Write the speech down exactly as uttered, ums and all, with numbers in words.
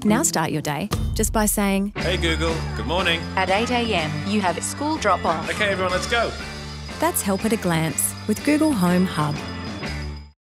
Now start your day just by saying, Hey Google, good morning. At eight a m, you have school drop-off. Okay everyone, let's go. that's help at a glance with Google Home Hub.